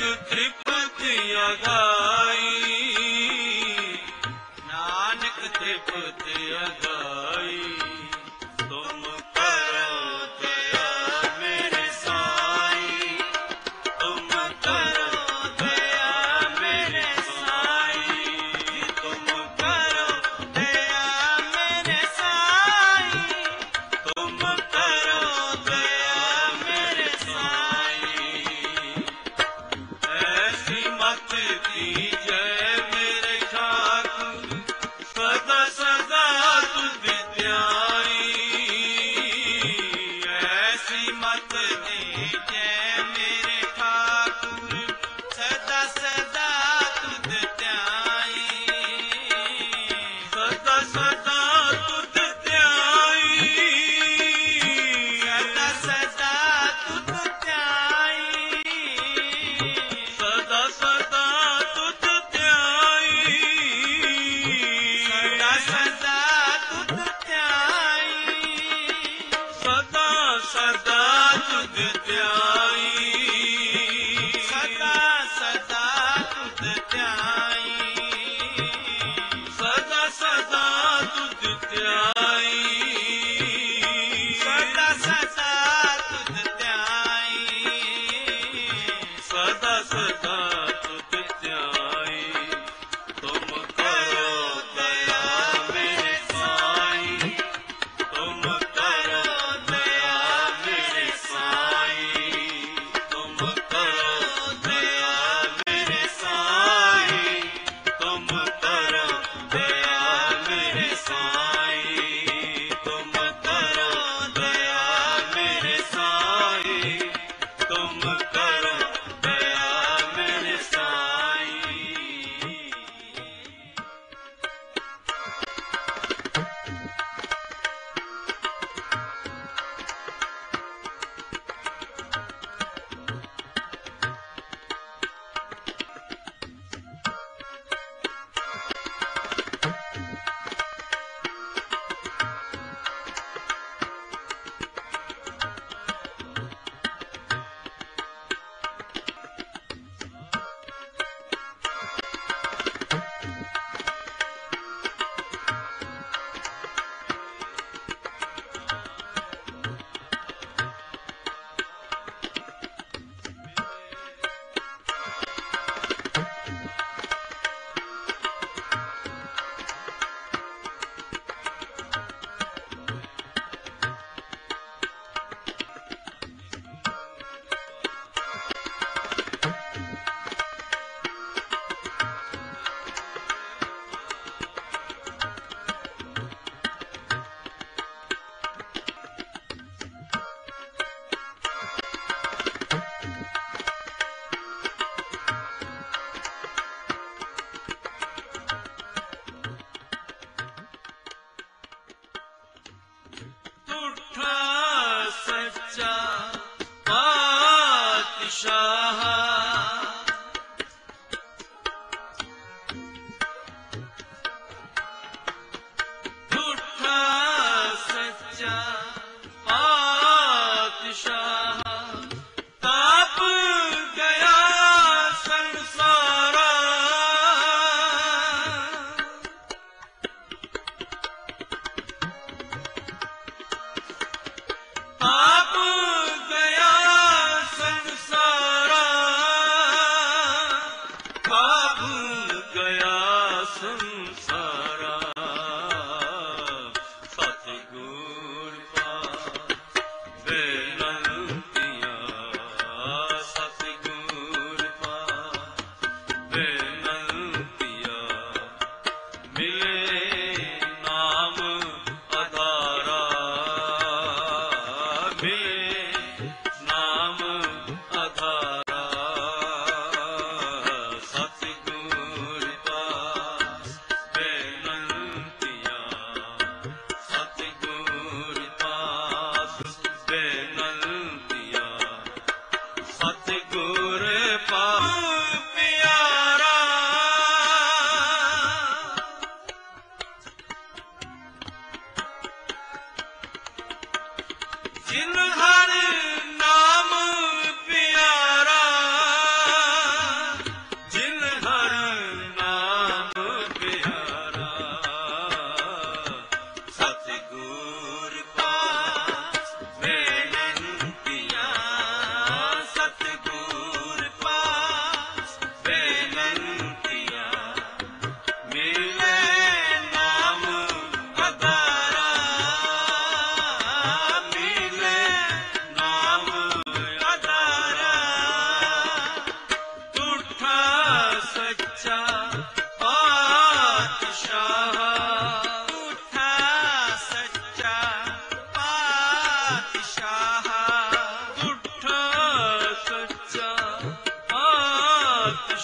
ਤ੍ਰਿਪਤ ਅਗਾਈ, ਨਾਨਕ ਤ੍ਰਿਪਤ ਅਗਾਈ। ਤੁਮ ਕਰੋ ਦਇਆ ਮੇਰੇ ਸਾਈ, ਤੁਮ ਕਰੋ ਦਇਆ ਮੇਰੇ ਸਾਈ, ਤੁਮ ਕਰੋ ਦਇਆ ਮੇਰੇ ਸਾਈ, ਤੁਮ ਕਰੋ ਦਇਆ ਮੇਰੇ ਸਾਈ। ਐਸੀ ਮਤ ਦੀਜੈ ਮੇਰੇ ਠਾਕੁਰ, ਸਦਾ ਸਦਾ ਤੁਧ ਧਿਆਈ। ਐਸੀ ਮਤ ਦੀਜੈ ਮੇਰੇ ਠਾਕੁਰ, ਸਦਾ ਸਦਾ ਤੁਧ ਧਿਆਈ। ਸਦਾ ਸਦਾ ਤੁਧ ਧਿਆਈ, ਸਦਾ ਸਦਾ ਤੁਧ ਧਿਆਈ, ਸਦਾ ਸਦਾ ਤੁਧ ਧਿਆਈ, ਸਦਾ ਸਦਾ ਤੁਧ ਧਿਆਈ, ਸਦਾ ਸਦਾ ਤੁਧ ਧਿਆਈ, ਸਦਾ ਸਦਾ ਤੁਧ ਧਿਆਈ, ਸਦਾ ਸਦਾ ਤੁਧ ਧਿਆਈ, ਸਦਾ ਸਦਾ ਤੁਧ ਧਿਆਈ, ਸਦਾ ਸਦਾ ਤੁਧ ਧਿਆਈ। ਤੁਮ ਕਰੋ ਦਇਆ ਮੇਰੇ ਸਾਈ, ਤੁਮ ਕਰੋ ਦਇਆ ਮੇਰੇ ਸਾਈ, ਤੁਮ ਕਰੋ ਦਇਆ ਮੇਰੇ ਸਾਈ, ਤੁਮ ਕਰੋ ਦਇਆ ਮੇਰੇ ਸਾਈ, ਤੁਮ ਕਰੋ ਦਇਆ ਮੇਰੇ ਸਾਈ, ਤੁਮ ਕਰੋ ਦਇਆ ਮੇਰੇ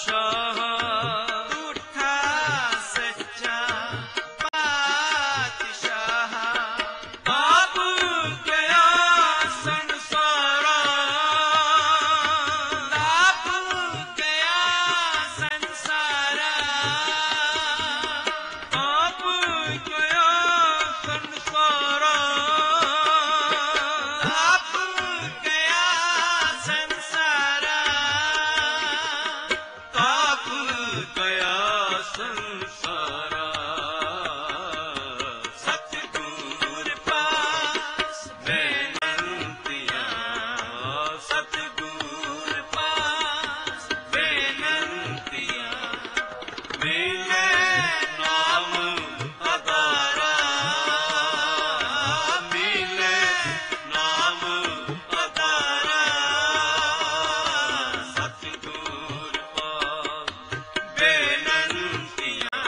ਪਾਤਸ਼ਾਹ ਝੂਠਾ ਸੱਚਾ ਪਾਤਸ਼ਾਹ ਆਪ ਗਿਆ ਸੰਸਾਰਾ ਆਪ ਗਿਆ ਸੰਸਾਰਾ ਆਪ ਗਿਆ ਸੰਸਾਰਾ ਆਪ ਗਿਆ ਸੰਸਾਰਾ ਆਪ ਗਿਆ ਸੰਸਾਰਾ ਸਤਿਗੁਰ ਪਾਸ ਬੇਨੰਤੀਆਂ ਸਤਿਗੁਰ ਪਾਸ ਬੇਨੰਤੀਆਂ ਮਿਲੇ ਨਾਮ ਆਧਾਰਾ ਮਿਲੇ ਨਾਮ ਆਧਾਰਾ ਸਤਿਗੁਰ ਪਾਸ ਬੇਨੰਤੀਆਂ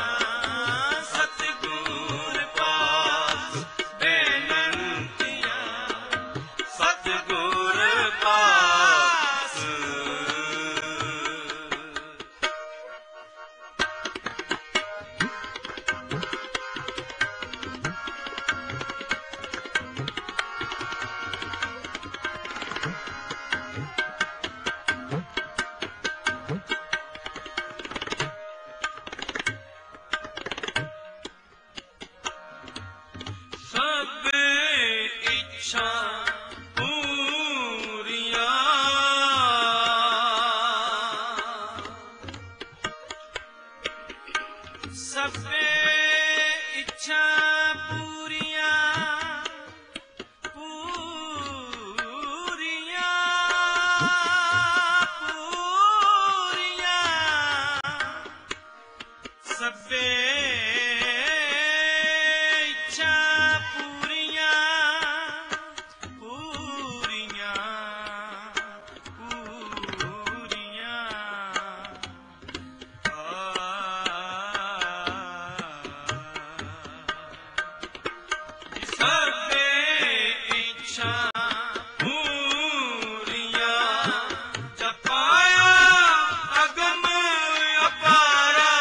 ਸਤਿਗੁਰ ਪਾਸ ਬੇਨੰਤੀਆਂ ਸਤਿਗੁਰ ਪਾਸ ਸਭ ਇੱਛਾ ਪੂਰੀਆਂ ਸਭੇ ਇੱਛਾ ਪੂਰੀਆਂ ਪੂਰੀਆਂ ਪੂਰੀਆਂ ਸਭੇ ਇੱਛਾ ਪੂਰੀਆਂ ਪੂਰੀਆਂ ਪੂਰੀਆਂ ਸਭੇ ਇੱਛਾ ਪੂਰੀਆਂ ਜਪਾਇਆ ਅਗਮ ਅਪਾਰਾ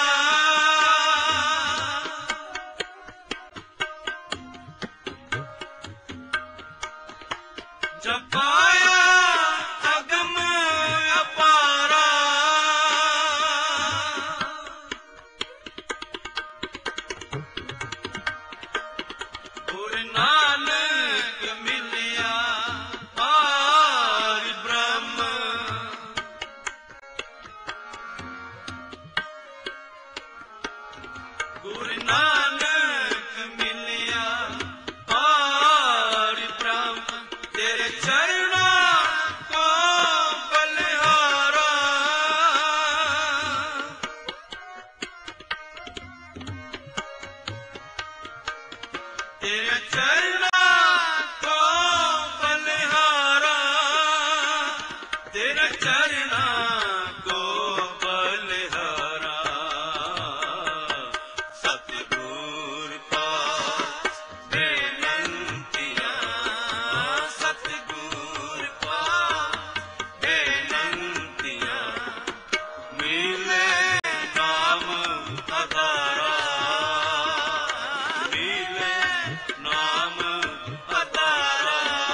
ਜਪਾਇਆ ਅਗਮ ਅਪਾਰਾ ਗੁਰ ਨਾਨਕ ਮਿਲਿਆ ਪਾਰ ਬ੍ਰਹਮ ਗੁਰ ਨਾਨਕ ਮਿਲਿਆ ਪਾਰ ਬ੍ਰਹਮ ਤੇਰੇ ਚਰਨਾਂ ਕੋ ਬਲਿਹਾਰਾ ਤੇਰੇ ਚਰਨਾਂ ਕੋ ਬਲਿਹਾਰਾ ਤੇਰੇ ਚਰਨਾਂ ਕੋ ਬਲਿਹਾਰਾ ਸਤਿਗੁਰ ਪਾਸ ਬੇਨੰਤੀਆਂ ਸਤਿਗੁਰ ਪਾਸ ਬੇਨੰਤੀਆਂ ਮਿਲੇ ਨਾਮ ਆਧਾਰਾ ਮਿਲੇ ਨਾਮ ਆਧਾਰਾ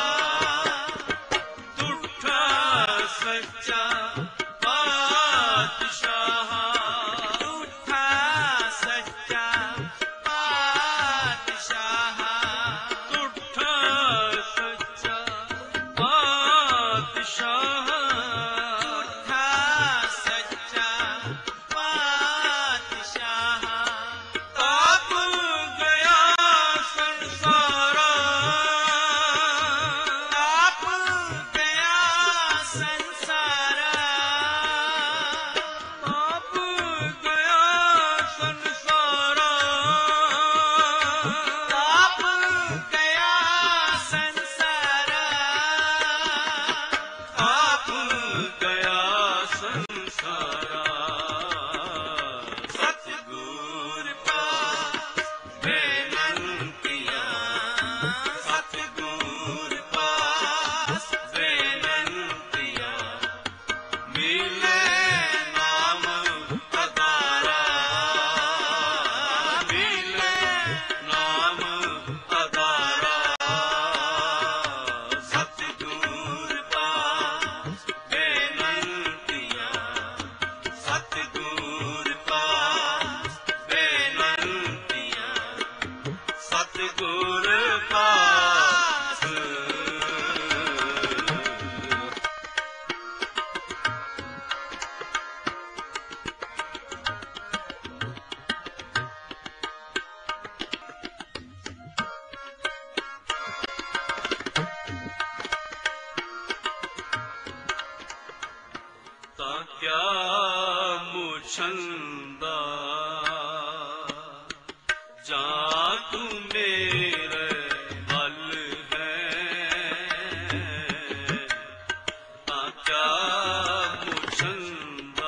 ਝੂਠਾ ਸੱਚਾ ਪਾਤਸ਼ਾਹ ਝੂਠਾ ਸੱਚਾ ਪਾਤਸ਼ਾਹ ਝੂਠਾ ਸੱਚਾ ਪਾਤਸ਼ਾਹ ਝੂਠਾ ਸੱਚਾ ਪਾਤਸ਼ਾਹ ਆਪ ਗਿਆ ਸੰਸਾਰਾ ਆਪ ਗਿਆ ਸੰਸਾਰਾ ਆਪ ਗਿਆ ਸੰਸਾਰਾ ਆਪ ਗਿਆ ਸੰਸਾਰਾ ਆਪ ਗਿਆ ਸੰਸਾਰਾ ਸਤਿਗੁਰ ਪਾਸ ਬੇਨੰਤੀਆਂ ਸਤਿਗੁਰ ਪਾਸ ਬੇਨੰਤੀਆਂ ਮਿਲੇ ਨਾਮ मुछंदा जा तू मेरे बल है ता क्या मुछंदा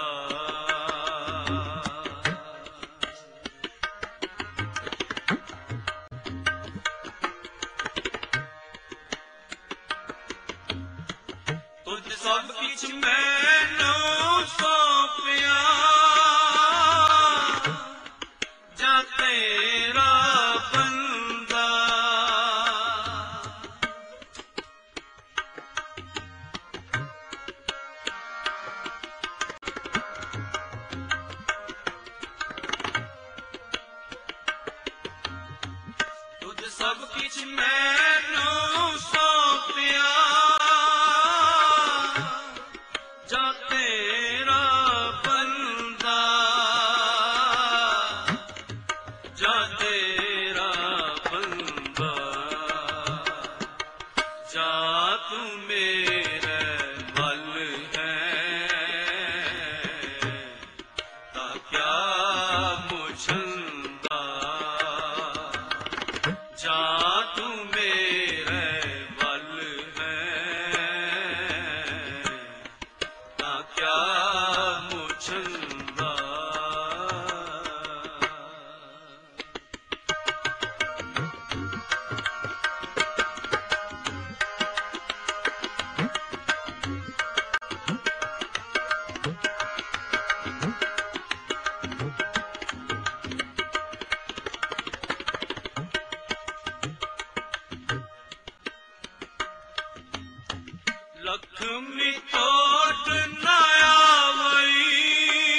तुझ सब किछ मैनू सौंपिया जा तेरा बंदा तुझ सब किछ मैनू सौंपिया जा तेरा बंदा जा तेरा बंदा जा तू मेरे बल है ता क्या मुछंदा जा तू मेरे बल है ता क्या मुछंदा लक्ष्मी तोट न आवई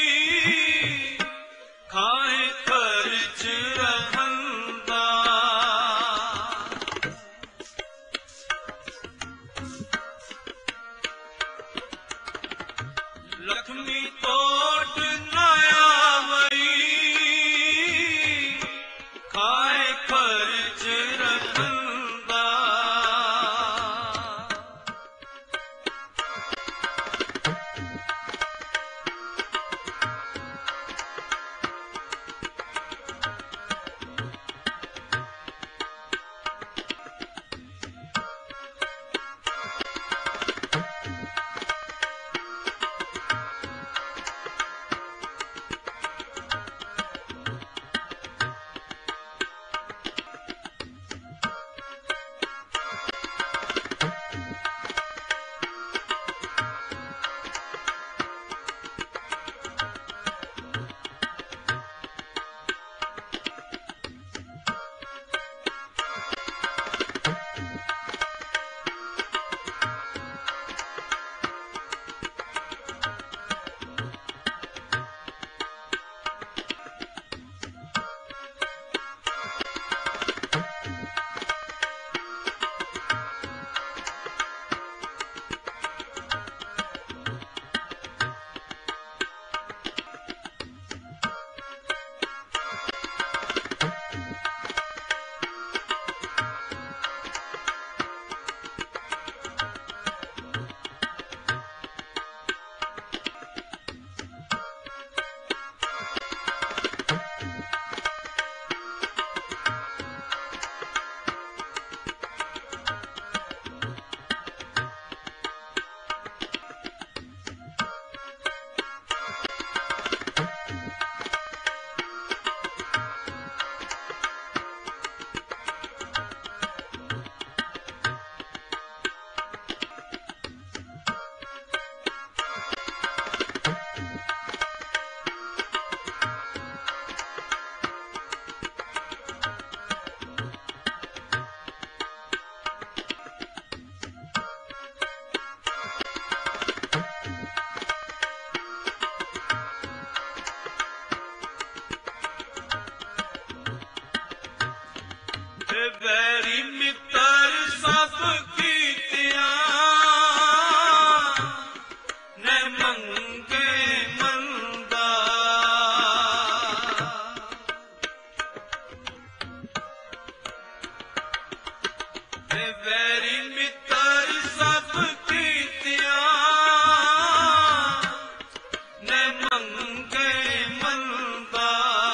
ਮੰਗੇ ਮੰਦਾ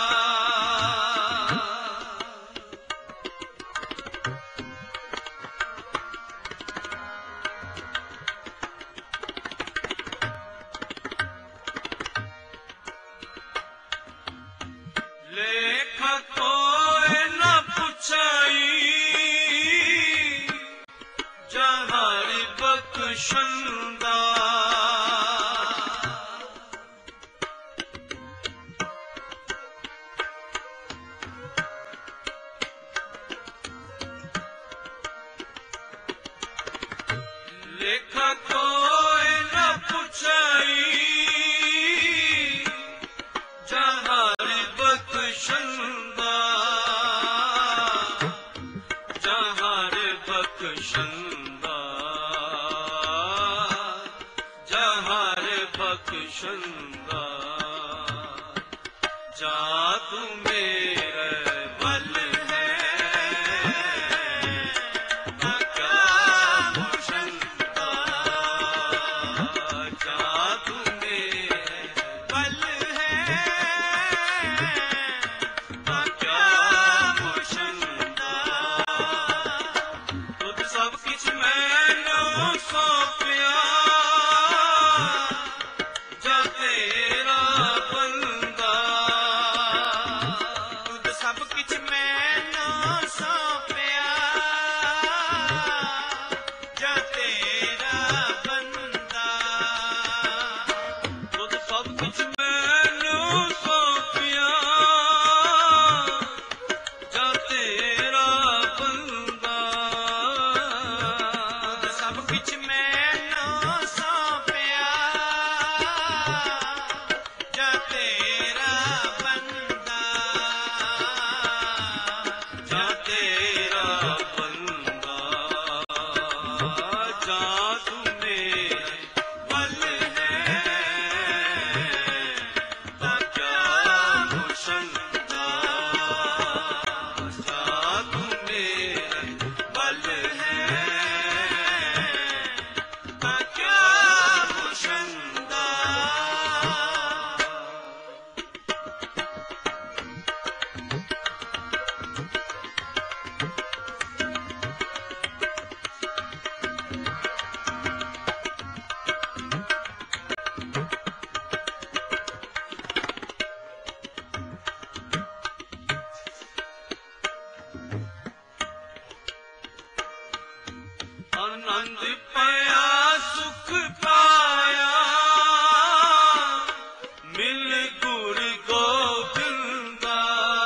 ਲੇਖਾ ਕੋਇ ਨਾ ਪੁੱਛਾਈ ਜਹਾਰੀ ਬਖਸ਼ੰਦਾ ਲੇਖਾ ਕੋਇ ਨਾ ਪੁੱਛਾਈ ਜਹਾਰੀ ਬਖਸ਼ੰਦਾ ਜਹਾਰੀ ਬਖਸ਼ੰਦਾ ਜਹਾਰੀ ਬਖਸ਼ੰਦਾ ਜਾ ਤੂੰ ਮੇਰੇ ਵੱਲ ਹੈ ਤਾਂ ਕਿਆ ਮੁਸ਼ੰਦਾ ਜਾ ਤੂੰ ਮੇਰੇ ਵੱਲ ਹੈ ਤਾਂ ਕਿਆ ਮੁਸ਼ੰਦਾ ਤੁਧ ਸਭ ਕਿਛ ਮੈਨੂੰ ਸੌਂਪਿਆ ਜਾ ਤੇਰਾ ਬੰਦਾ ਤੁਧ ਸਭ ਕਿਛ ਮੈਨੂੰ ਸੌਂਪਿਆ ਜਾ ਤੇਰਾ ਬੰਦਾ ਤੁਧ ਸਭ ਕਿਛ ਮੈਨੂੰ ਸੌਂਪਿਆ ਜਾ ਤੇਰਾ ਬੰਦਾ ਤੁਧ ਸਭ ਕਿਛ ਮੈਨੂੰ ਸੌਂਪਿਆ ਜਾ ਤੇਰਾ ਬੰਦਾ ਜਾ ਤੇਰਾ ਬੰਦਾ ਜਾ ਤੂੰ ਮੇਰੇ ਵੱਲ ਹੈ ਤਾਂ ਕਿਆ ਮੁਸ਼ੰਦਾ ਜਾ ਤੂੰ ਮੇਰੇ ਵੱਲ ਹੈ ਤਾਂ ਕਿਆ ਮੁਸ਼ੰਦਾ ਆਨੰਦ ਪਾਇਆ ਸੁਖ ਪਾਇਆ ਮਿਲ ਗੁਰ ਗੋਬਿੰਦਾ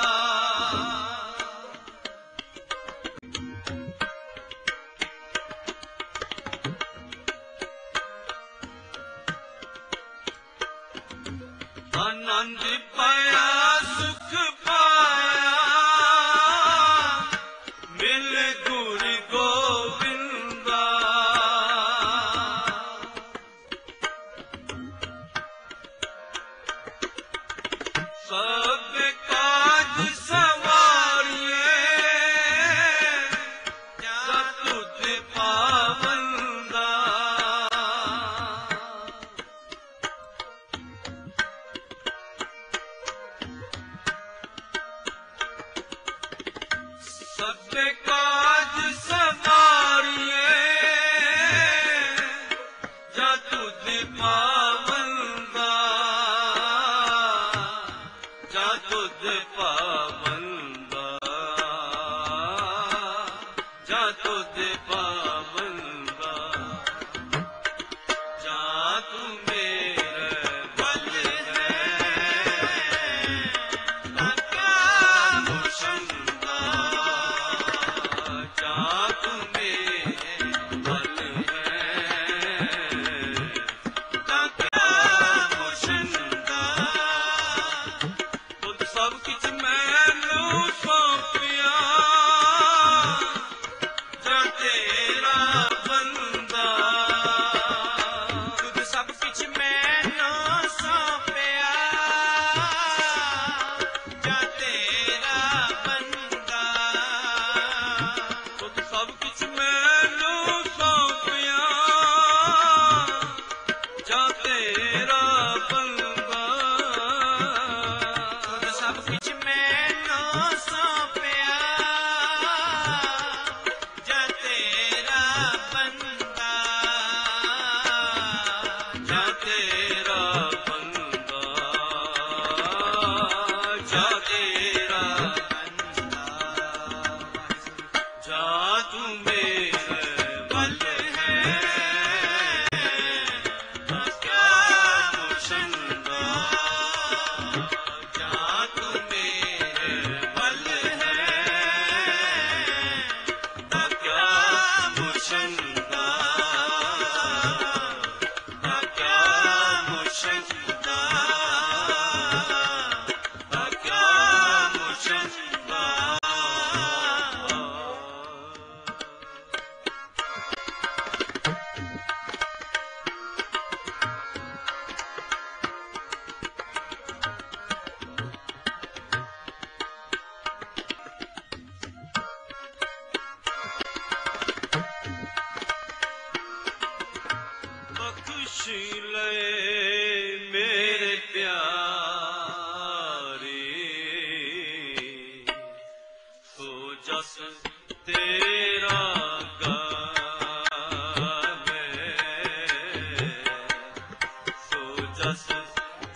ਆਨੰਦ ਪਾਇਆ ਸੁਖ ਪਾਇਆ ਮਿਲ ਗੁਰ ਗੋਬਿੰਦਾ ਸਭ ਕਾਜ ਸਵਾਰੀਏ ਜਾ ਤੁਧ ਪਾਵੰਦਾ ਸਭ ਕਾਜ ਸਵਾਰੀਏ ਜਾ ਤੁਧ ਪਾਵੰਦਾ ਜਾ ਤੁਧ ਪਾਵੰਦਾ ਜਾ ਤੁਧ ਪਾਵੰਦਾ ਜਾ ਤੂੰ ਮੇਰੇ ਵੱਲ ਹੈ ਤਾਂ ਕਿਆ ਮੁਸ਼ੰਦਾ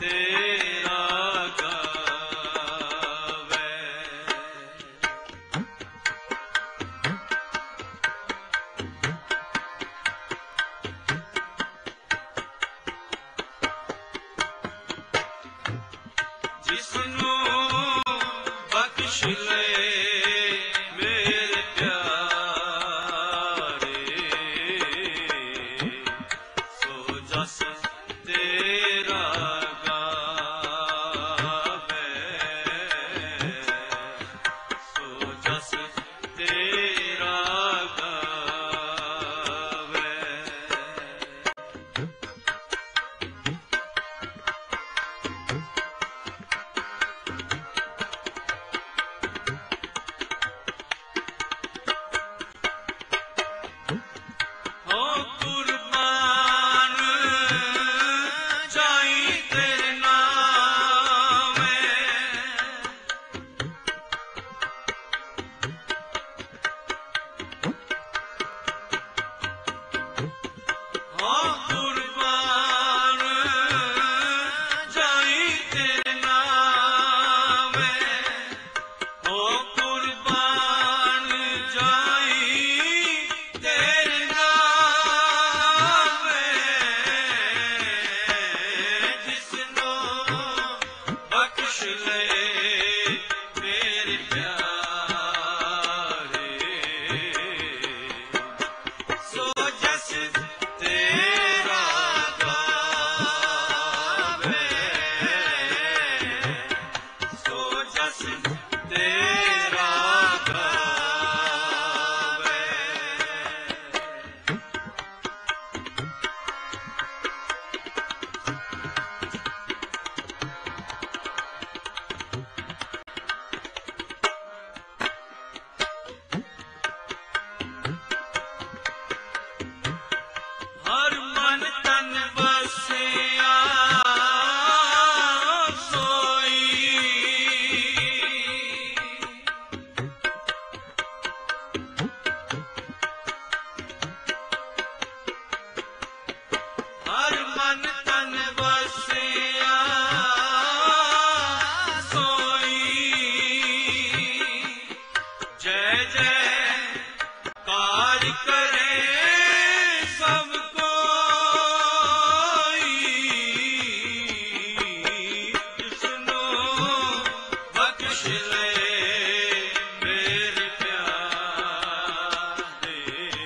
ਤੇਰਾ ਗਾਵੇ। ਜਿਸਨੂੰ ਬਖਸ਼ ਲੈ ਮੇਰੇ ਪਿਆਰੇ, ਸੋ ਜਸ ਤੇਰਾ ਗਾਵੇ, ਸੋ ਜਸ ਤੇਰਾ ਗਾਵੇ। ਹੋ ਕੁਰਬਾਨ ਜਾਈ ਤੇਰੇ ਨਾਮੇ, ਹੋ ਕੁਰਬਾਨ ਜਾਈ ਤੇਰੇ ਨਾਮੇ, ਹੋ ਕੁਰਬਾਨ ਜਾਈ ਤੇਰੇ ਨਾਮੇ। ਜਿਸਨੂੰ ਬਖਸ਼ ਲੈ ਮੇਰੇ ਪਿਆਰੇ, ਸੋ ਜਸ ਤੇਰਾ ਗਾਵੇ, ਸੋ ਜਸ ਤੇਰਾ ਗਾਵੇ। ਹਰ ਮਨ ਤਨ ਵਸਿਆ ਸੋਈ, ਹਰ ਮਨ ਤਨ ਵਸਿਆ ਸੋਈ, ਜੈ ਜੈ ਕਾਰ ਕਰੇ ਸਭ ਕੋਈ, ਜਿਸਨੂੰ ਬਖਸ਼ ਲੈ ਮੇਰੇ ਪਿਆਰੇ,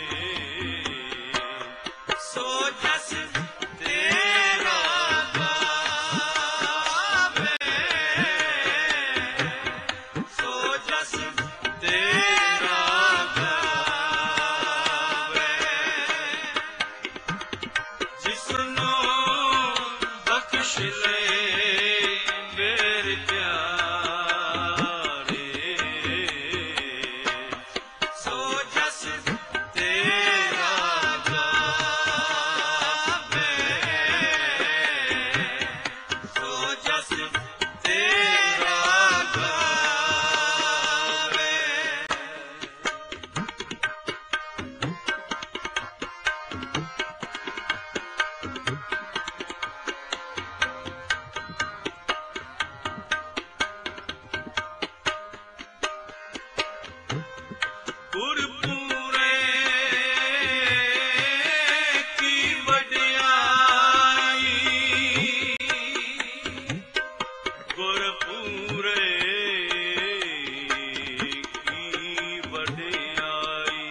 ਸੋ ਜਸ ਤੇਰਾ ਗਾਵੇ, ਸੋ ਜਸ ਤੇਰਾ ਗਾਵੇ। ਜਿਸਨੂੰ ਬਖਸ਼ ਲੈ ਮੇਰੇ ਪਿਆਰੇ, ਸੋ ਜਸ ਤੇਰਾ ਗਾਵੇ, ਸੋ ਜਸ ਤੇਰਾ ਗਾਵੇ। ਗੁਰਪੂਰੇ ਕੀ ਵਡਿਆਈ, ਗੁਰਪੂਰੇ ਕੀ ਵਡਿਆਈ,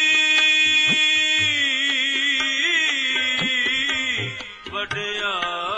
ਵਡਿਆਈ, ਵਡਿਆਈ,